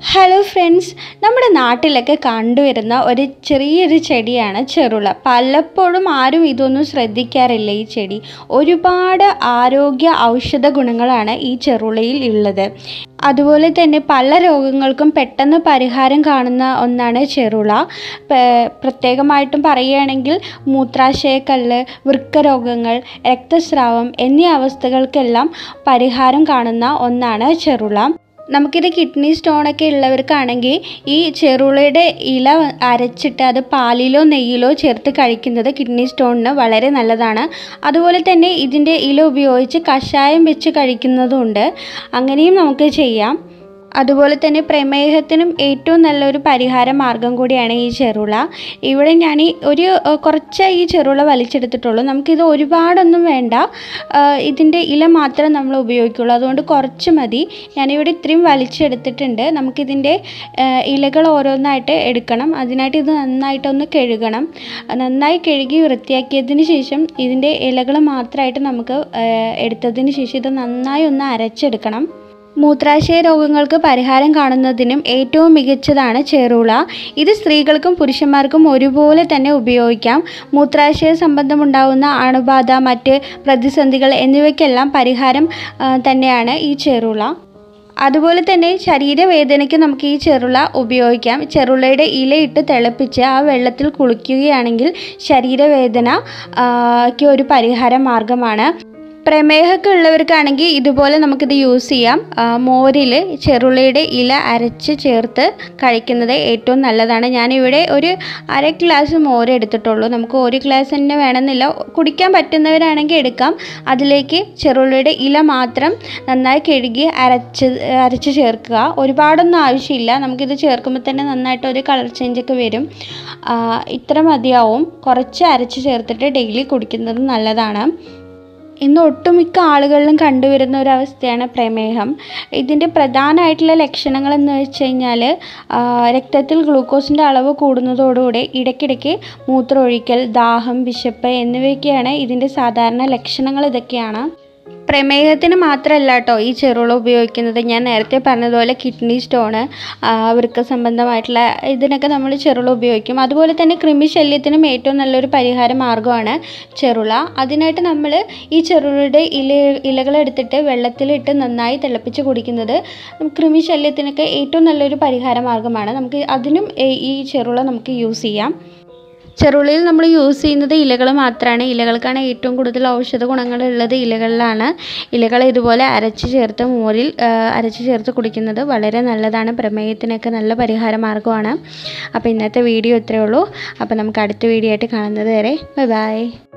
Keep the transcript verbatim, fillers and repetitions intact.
Hello friends, നമ്മുടെ നാട്ടിലൊക്കെ കണ്ടുവരുന്ന ഒരു ചെറിയൊരു ചെടിയാണ് ചെറുള. പലപ്പോഴും ആരും ഇതൊന്നും ശ്രദ്ധിക്കാറില്ല. ഈ ചെടി ഒരുപാട് ആരോഗ്യ ഔഷധ ഗുണങ്ങളാണ് ഈ ചെറുളയിൽ ഉള്ളത്. അതുപോലെ തന്നെ പല രോഗങ്ങൾക്കും പെട്ടെന്ന് പരിഹാരം കാണുന്ന ഒന്നാണ് ചെറുള. പ്രത്യേകമായിട്ടും പറയുകയാണെങ്കിൽ മൂത്രാശയക്കല്ല്, വൃക്കരോഗങ്ങൾ, രക്തസ്രാവം എന്നീ അവസ്ഥകൾക്കെല്ലാം പരിഹാരം കാണുന്ന ഒന്നാണ് ചെറുള. നമുക്കിത് കിഡ്നി സ്റ്റോണൊക്കെ ഉള്ളവർക്കാണെങ്കിൽ ഈ ചെറുളയുടെ ഇല അരച്ചിട്ട് അത് പാലിലോ നെയ്യിലോ ചേർത്ത് കഴിക്കുന്നത് കിഡ്നി സ്റ്റോണിന് വളരെ നല്ലതാണ്. അതുപോലെ തന്നെ ഇതിൻ്റെ ഇല ഉപയോഗിച്ച് കഷായം വെച്ച് കഴിക്കുന്നതുണ്ട്. അങ്ങനെയും നമുക്ക് ചെയ്യാം. അതുപോലെ തന്നെ പ്രമേഹത്തിനും ഏറ്റവും നല്ലൊരു പരിഹാര മാർഗം കൂടിയാണ് ഈ ചെറുള. ഇവിടെ ഞാൻ ഈ ഒരു കുറച്ച് ഈ ചെറുള വലിച്ചെടുത്തിട്ടുള്ളൂ. നമുക്കിത് ഒരുപാടൊന്നും വേണ്ട, ഇതിൻ്റെ ഇല മാത്രം നമ്മൾ ഉപയോഗിക്കുള്ളൂ. അതുകൊണ്ട് കുറച്ച് മതി. ഞാനിവിടെ ഇത്രയും വലിച്ചെടുത്തിട്ടുണ്ട്. നമുക്കിതിൻ്റെ ഇലകൾ ഓരോന്നായിട്ട് എടുക്കണം. അതിനായിട്ട് ഇത് നന്നായിട്ടൊന്ന് കഴുകണം. നന്നായി കഴുകി വൃത്തിയാക്കിയതിന് ശേഷം ഇതിൻ്റെ ഇലകൾ മാത്രമായിട്ട് നമുക്ക് എടുത്തതിന് ശേഷം ഇത് നന്നായി ഒന്ന് അരച്ചെടുക്കണം. മൂത്രാശയ രോഗങ്ങൾക്ക് പരിഹാരം കാണുന്നതിനും ഏറ്റവും മികച്ചതാണ് ചെറുള. ഇത് സ്ത്രീകൾക്കും പുരുഷന്മാർക്കും ഒരുപോലെ തന്നെ ഉപയോഗിക്കാം. മൂത്രാശയ സംബന്ധമുണ്ടാകുന്ന അണുബാധ, മറ്റ് പ്രതിസന്ധികൾ എന്നിവയ്ക്കെല്ലാം പരിഹാരം തന്നെയാണ് ഈ ചെറുള. അതുപോലെ തന്നെ ശരീരവേദനയ്ക്ക് നമുക്ക് ഈ ചെറുള ഉപയോഗിക്കാം. ചെറുളയുടെ ഇലയിട്ട് തിളപ്പിച്ച് ആ വെള്ളത്തിൽ കുളിക്കുകയാണെങ്കിൽ ശരീരവേദനയ്ക്ക് ഒരു പരിഹാര മാർഗമാണ്. പ്രമേഹമൊക്കെ ഉള്ളവർക്കാണെങ്കിൽ ഇതുപോലെ നമുക്കിത് യൂസ് ചെയ്യാം. മോരിൽ ചെറുളയുടെ ഇല അരച്ച് ചേർത്ത് കഴിക്കുന്നത് ഏറ്റവും നല്ലതാണ്. ഞാനിവിടെ ഒരു അര ഗ്ലാസ് മോര് എടുത്തിട്ടുള്ളൂ. നമുക്ക് ഒരു ഗ്ലാസ് തന്നെ വേണമെന്നില്ല. കുടിക്കാൻ പറ്റുന്നവരാണെങ്കിൽ എടുക്കാം. അതിലേക്ക് ചെറുളയുടെ ഇല മാത്രം നന്നായി കഴുകി അരച്ച് അരച്ച് ചേർക്കുക. ഒരുപാടൊന്നും ആവശ്യമില്ല. നമുക്കിത് ചേർക്കുമ്പോൾ തന്നെ നന്നായിട്ട് ഒരു കളർ ചേഞ്ചൊക്കെ വരും. ഇത്ര മതിയാവും. കുറച്ച് അരച്ച് ചേർത്തിട്ട് ഡെയിലി കുടിക്കുന്നത് നല്ലതാണ്. ഇന്ന് ഒട്ടുമിക്ക ആളുകളിലും കണ്ടുവരുന്ന ഒരവസ്ഥയാണ് പ്രമേഹം. ഇതിൻ്റെ പ്രധാനമായിട്ടുള്ള ലക്ഷണങ്ങൾ എന്ന് വെച്ച് കഴിഞ്ഞാൽ രക്തത്തിൽ ഗ്ലൂക്കോസിൻ്റെ അളവ് കൂടുന്നതോടുകൂടി ഇടയ്ക്കിടയ്ക്ക് മൂത്രമൊഴിക്കൽ, ദാഹം, വിശപ്പ് എന്നിവയൊക്കെയാണ് ഇതിൻ്റെ സാധാരണ ലക്ഷണങ്ങൾ. ഇതൊക്കെയാണ്. പ്രമേഹത്തിന് മാത്രമല്ല കേട്ടോ ഈ ചെറുള ഉപയോഗിക്കുന്നത്. ഞാൻ നേരത്തെ പറഞ്ഞതുപോലെ കിഡ്നി സ്റ്റോണ്, വൃക്ക സംബന്ധമായിട്ടുള്ള ഇതിനൊക്കെ നമ്മൾ ചെറുള ഉപയോഗിക്കും. അതുപോലെ തന്നെ കൃമിശല്യത്തിനും ഏറ്റവും നല്ലൊരു പരിഹാര മാർഗ്ഗമാണ് ചെറുള. അതിനായിട്ട് നമ്മൾ ഈ ചെറുളയുടെ ഇല ഇലകളെടുത്തിട്ട് വെള്ളത്തിലിട്ട് നന്നായി തിളപ്പിച്ച് കുടിക്കുന്നത് കൃമിശല്യത്തിനൊക്കെ ഏറ്റവും നല്ലൊരു പരിഹാര മാർഗ്ഗമാണ്. നമുക്ക് അതിനും ഈ ചെറുള നമുക്ക് യൂസ് ചെയ്യാം. ചെറുളയിൽ നമ്മൾ യൂസ് ചെയ്യുന്നത് ഇലകൾ മാത്രമാണ്. ഇലകൾക്കാണ് ഏറ്റവും കൂടുതൽ ഔഷധ ഗുണങ്ങളുള്ളത് ഇലകളിലാണ്. ഇലകൾ ഇതുപോലെ അരച്ച് ചേർത്ത് മോരിൽ അരച്ച് ചേർത്ത് കുടിക്കുന്നത് വളരെ നല്ലതാണ്. പ്രമേഹത്തിനൊക്കെ നല്ല പരിഹാര മാർഗ്ഗമാണ്. അപ്പോൾ ഇന്നത്തെ വീഡിയോ ഇത്രയേ ഉള്ളൂ. അപ്പോൾ നമുക്ക് അടുത്ത വീഡിയോ ആയിട്ട് കാണുന്നത് വരെ ബൈ ബൈ.